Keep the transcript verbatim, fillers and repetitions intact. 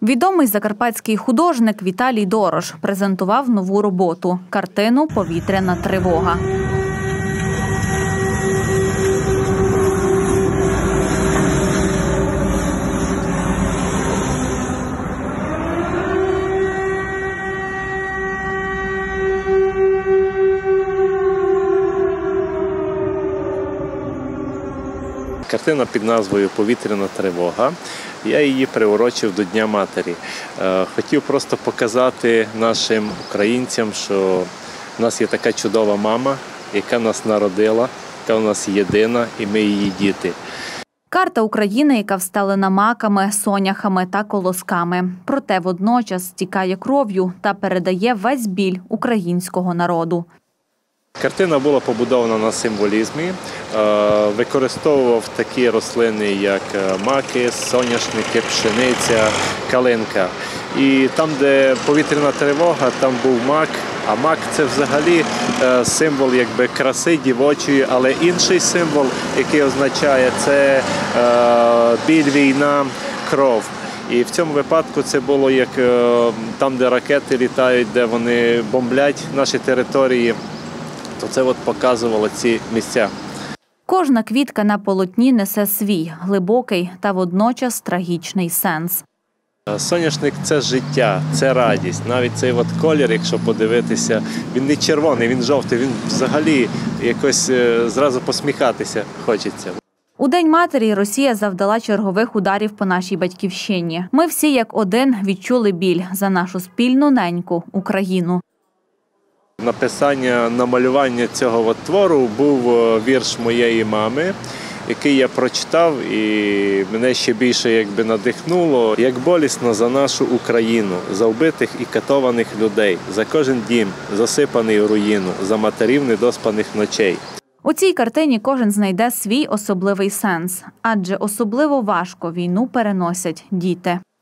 Відомий закарпатський художник Віталій Дорош презентував нову роботу – картину «Повітряна тривога». Картина під назвою «Повітряна тривога». Я її приурочив до Дня матері. Хотів просто показати нашим українцям, що в нас є така чудова мама, яка нас народила, яка в нас єдина, і ми її діти. Карта України, яка встелена маками, соняхами та колосками. Проте водночас стікає кров'ю та передає весь біль українського народу. Картина була побудована на символізмі, використовував такі рослини, як маки, соняшники, пшениця, калинка. І там, де повітряна тривога, там був мак, а мак – це взагалі символ якби краси дівочої, але інший символ, який означає – це біль, війна, кров. І в цьому випадку це було як там, де ракети літають, де вони бомблять наші території. То це от показувало ці місця. Кожна квітка на полотні несе свій глибокий та водночас трагічний сенс. Соняшник – це життя, це радість. Навіть цей от колір, якщо подивитися, він не червоний, він жовтий, він взагалі якось зразу посміхатися хочеться. У День матері Росія завдала чергових ударів по нашій батьківщині. Ми всі як один відчули біль за нашу спільну неньку – Україну. Написання, намалювання цього от твору був вірш моєї мами, який я прочитав, і мене ще більше якби надихнуло. Як болісно за нашу Україну, за вбитих і катованих людей, за кожен дім, засипаний у руїну, за матерів недоспаних ночей. У цій картині кожен знайде свій особливий сенс, адже особливо важко війну переносять діти.